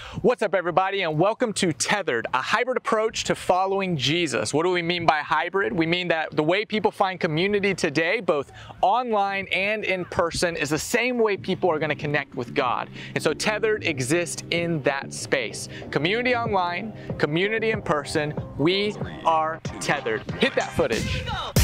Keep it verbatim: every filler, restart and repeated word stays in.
What's up, everybody, and welcome to Tethered, a hybrid approach to following Jesus. What do we mean by hybrid? We mean that the way people find community today, both online and in person, is the same way people are going to connect with God. And so Tethered exists in that space. Community online, community in person, we are tethered. Hit that footage.